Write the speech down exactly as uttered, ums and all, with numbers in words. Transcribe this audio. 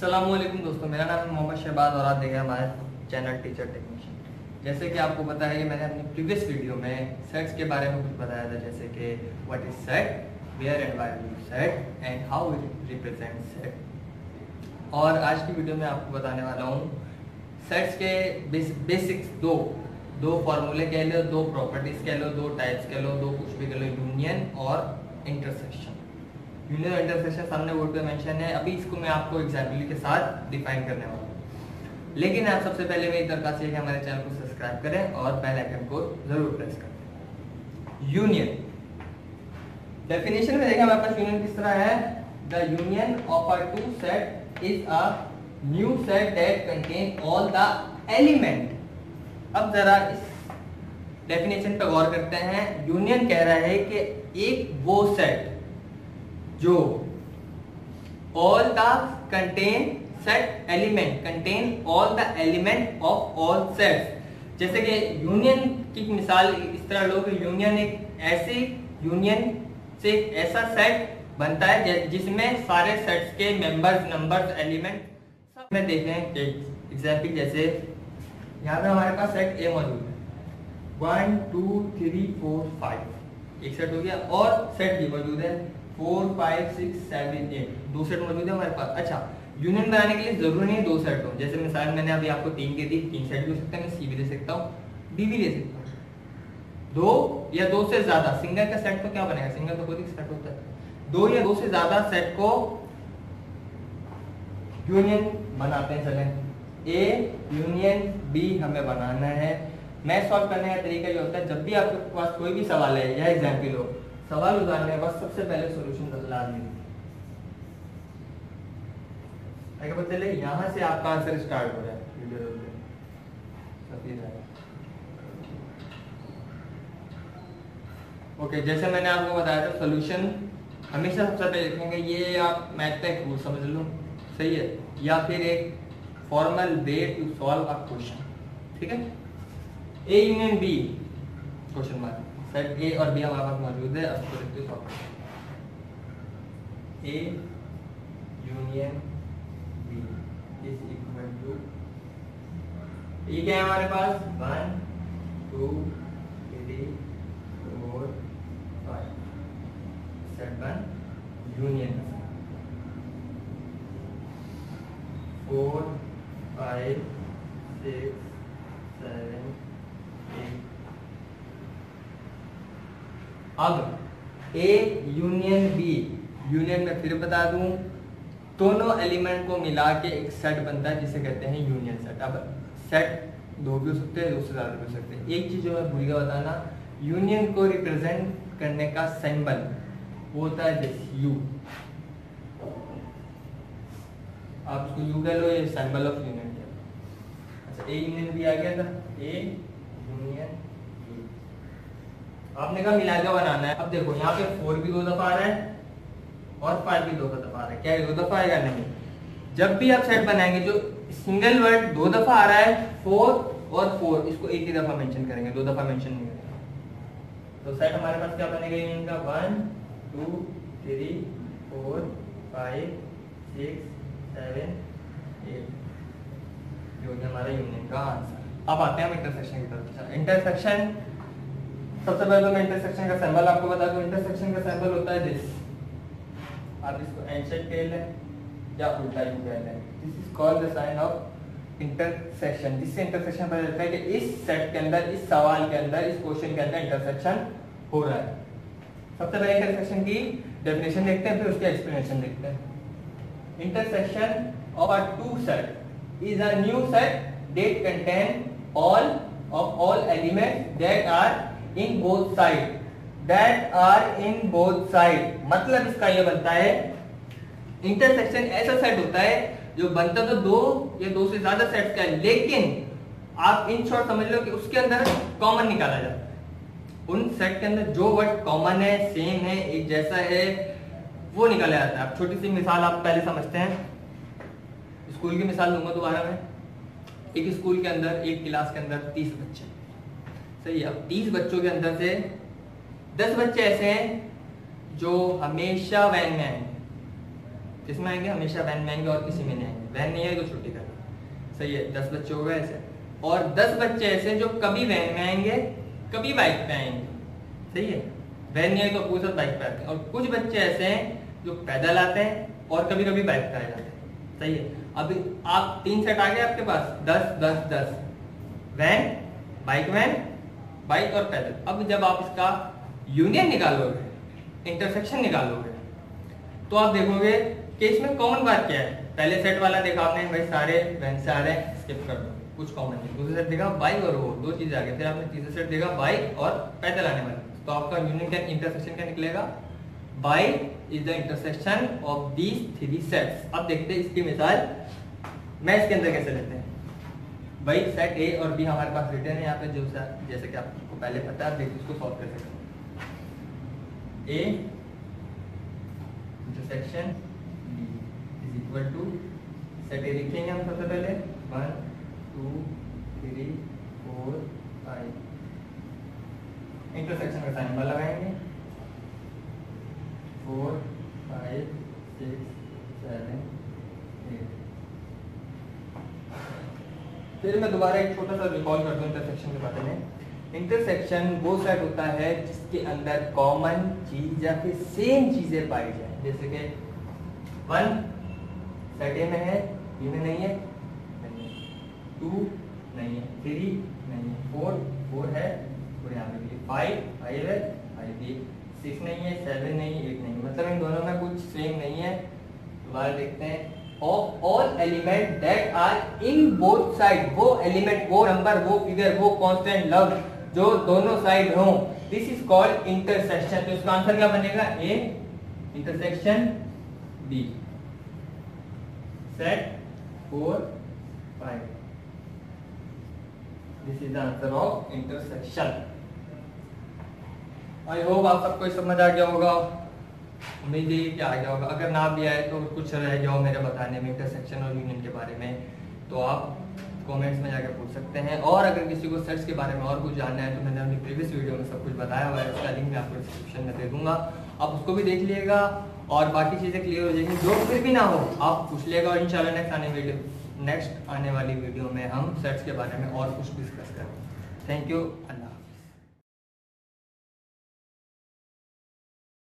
अस्सलामुअलैकुम दोस्तों, मेरा नाम है मोहम्मद शहबाज और आप देख रहे हैं हमारे चैनल टीचर टेक्नीशियन। जैसे कि आपको पता है कि मैंने अपनी प्रीवियस वीडियो में सेट्स के बारे में कुछ बताया था, जैसे कि what is set, where and why we use set and how it represent set. और आज की वीडियो में आपको बताने वाला हूँ सेट्स के बेसिक्स दो दो फॉर्मूले कह लो, दो प्रॉपर्टीज कह लो, दो टाइप्स कह लो, दो कुछ भी कह लो, यूनियन और इंटरसेक्शन। यूनियन और इंटरसेक्शन सामने बोर्ड पे मेंशन है, अभी इसको मैं आपको एग्जाम्पल के साथ डिफाइन करने वाला हूँ। लेकिन आप सबसे पहले मेरी दरख्वास्त है कि हमारे चैनल को सब्सक्राइब करें और बेल आइकन को जरूर प्रेस करें। यूनियन डेफिनेशन में देखा हमारे पास यूनियन किस तरह है। The union of a two set is a new set that contain all the element. अब जरा इस डेफिनेशन पर गौर करते हैं। यूनियन कह रहा है कि एक वो सेट जो all the contain set element contain all the element of all sets। जैसे कि यूनियन की मिसाल इस तरह लो कि यूनियन एक ऐसी यूनियन से ऐसा सेट बनता है जिसमें सारे सेट्स के मेंबर्स, नंबर्स, एलिमेंट सब में देखें। एग्जाम्पल जैसे यहाँ पे हमारे पास सेट ए मौजूद है, one two three four five एक सेट हो गया, और सेट बी मौजूद है four five six seven eight दो सेट मौजूद है हमारे पास। अच्छा, यूनियन बनाने के लिए जरूरी नहीं दो सेट हो। जैसे मिसाल मैंने अभी आपको तीन के दी, तीन सेट भी हो सकता है, मैं सी भी दे सकता हूँ, डी भी दे सकता हूँ। दो या दो से ज्यादा, सिंगल का सेट तो क्या बनेगा, सिंगल तो कोई सेट होता है। दो या दो से ज्यादा सेट को यूनियन बनाते हैं। चलें, ए यूनियन बी हमें बनाना है। मैथ सॉल्व करने का तरीका ये होता है, जब भी आपके पास कोई भी सवाल है या एग्जाम्पल हो, सवाल उतारने के बाद सबसे पहले सॉल्यूशन लाजमी है। पता चले यहाँ से आपका आंसर स्टार्ट हो रहा है। वीडियो ओके, जैसे मैंने आपको बताया था सॉल्यूशन हमेशा सबसे पहले लिखेंगे। ये आप मैथ का एक रूल समझ लो, सही है, या फिर एक formal way to solve a question. ठीक है, A union B question mark, set A और बी हमारे पास मौजूद है। अब इसको देखते हैं, A union B is equal to, ये क्या है हमारे पास, one two three four five, set one union four five six seven eight. अब ए यूनियन बी, यूनियन में फिर बता दूं, दोनों एलिमेंट को मिला के एक सेट बनता है जिसे कहते हैं यूनियन सेट। अब सेट दो भी हो सकते हैं, दो से ज्यादा भी हो सकते हैं। एक चीज जो मैं भूल गया बताना, यूनियन को रिप्रेजेंट करने का सिंबल वो होता है जैसे यू। आप इसको यू कह लो, ये सिंबल ऑफ यूनियन है। अच्छा, ए यूनियन बी आ गया था, ए यूनियन बी आपने कहा मिला के बनाना है। अब देखो यहाँ पे फोर भी दो दफा आ रहा है और फाइव भी दो दफा आ रहा है। क्या दो दफा आएगा? नहीं। जब भी आप सेट बनाएंगे जो सिंगल वर्ड दो दफा आ रहा है, फोर और फोर, इसको एक ही दफा मेंशन करेंगे, दो दफा मेंशन नहीं करेंगे। तो सेट हमारे पास क्या बनेगा यूनियन का, one two three four five six seven eight, जो कि हमारा यूनियन का आंसर। अब आते हैं हम इंटरसेक्शन की तरफ। इंटरसेक्शन सबसे पहले तो मैं इंटरसेक्शन का सिंबल आपको बता दूं। इंटरसेक्शन का सिंबल होता है दिस, आप इसको एंड सेट कह लें या उल्टा यू कह लें। This is called the sign of intersection. जिससे इंटरसेक्शन पता चलता है कि इस सेट के अंदर, इस सवाल के अंदर, इस क्वेश्चन के अंदर इंटरसेक्शन हो रहा है। सबसे पहले इंटरसेक्शन की डेफिनेशन देखते हैं, फिर उसके एक्सप्लेनेशन देखते हैं। Intersection of a two set is a new set that contain all of all elements that are in both side, that are in both side. मतलब इसका यह बनता है, इंटरसेक्शन ऐसा सेट होता है जो बनता तो दो या दो से ज्यादा सेट्स का है, लेकिन आप इन शॉर्ट समझ लो कि उसके अंदर कॉमन निकाला जाता है। उन सेट के अंदर जो वर्ड कॉमन है, सेम है, एक जैसा है, वो निकाला जाता है। अब छोटी सी मिसाल आप पहले समझते हैं, स्कूल की मिसाल दूंगा दोबारा मैं। एक स्कूल के अंदर, एक क्लास के अंदर तीस बच्चे, सही है। अब तीस बच्चों के अंदर से दस बच्चे ऐसे हैं जो हमेशा वैन में आएंगे, किसमें आएंगे? हमेशा वैन में आएंगे और किसी में नहीं आएंगे। वैन नहीं आए तो छुट्टी करना, सही है। दस बच्चे हो गए ऐसे, और दस बच्चे ऐसे जो कभी वैन में आएंगे कभी बाइक पे आएंगे, सही है। वैन नहीं आए तो पूरे साथ बाइक पे आते हैं। और कुछ बच्चे ऐसे हैं जो पैदल आते हैं और कभी कभी बाइक पे आ जाते हैं, सही है। अभी आप तीन सेट आ गए आपके पास, दस दस दस, वैन, बाइक वैन, बाइक और पैदल। अब जब आप इसका यूनियन निकालोगे, इंटरसेक्शन निकालोगे, तो आप देखोगे कि इसमें कॉमन बात क्या है। पहले सेट वाला देखा आपने, भाई सारे वैन से आ रहे हैं, स्किप कर दो, कुछ कॉमन नहीं। दूसरे सेट देखा बाइक और वो, दो चीजें आ गई। फिर आपने तीसरे सेट देखा बाइक और पैदल आने वाले, तो आपका यूनियन क्या, इंटरसेक्शन क्या निकलेगा? Bike is the intersection of these three sets. अब देखते हैं इसकी मिसाल मैं इसके अंदर कैसे लेते हैं। भाई सेट ए और बी हमारे पास रिटर्न है यहाँ पे, जो जैसे कि आपको पहले पता है, देखिए इसको सॉल्व कर सकते हैं। A intersection B is equal to, set A लिखेंगे हम सबसे पहले, one two three four five, intersection का साइन वाला लगाएंगे, four five six seven eight. फिर मैं दोबारा एक छोटा सा रिकॉल करता हूँ इंटरसेक्शन के बारे में। इंटरसेक्शन वो सेट होता है जिसके अंदर कॉमन चीज या फिर सेम चीजें पाई जाए। जैसे कि वन सेट ए में है, बी में नहीं है, टू नहीं है, थ्री नहीं है, फोर फोर है, और यहाँ पे फाइव फाइव है, फाइव भी, सिक्स नहीं है, सेवन नहीं है, एट नहीं है। मतलब इन दोनों में कुछ सेम नहीं है। दोबारा देखते हैं, of all element that are in both side, वो एलिमेंट, वो नंबर, वो फिगर, वो कांस्टेंट लव जो दोनों साइड हो, दिस इज कॉल्ड इंटरसेक्शन। तो इसका आंसर क्या बनेगा? A intersection B, set four five, this is the answer of intersection. I hope आप सबको समझ आ गया होगा, उम्मीद है कि आ गया होगा। अगर ना भी आए तो कुछ रह गया हो मेरे बताने में इंटरसेक्शन और यूनियन के बारे में, तो आप कमेंट्स में जाकर पूछ सकते हैं। और अगर किसी को सेट्स के बारे में और कुछ जानना है तो मैंने अपनी प्रीवियस वीडियो में सब कुछ बताया हुआ है, उसका लिंक मैं आपको डिस्क्रिप्शन में दे दूंगा, आप उसको भी देख लीजिएगा और बाकी चीज़ें क्लियर हो जाएंगी। जो फिर भी ना हो आप पूछ लिएगा, और इंशाल्लाह नेक्स्ट आने वीडियो नेक्स्ट आने वाली वीडियो में हम सेट्स के बारे में और कुछ डिस्कस करें। Thank you, Allah.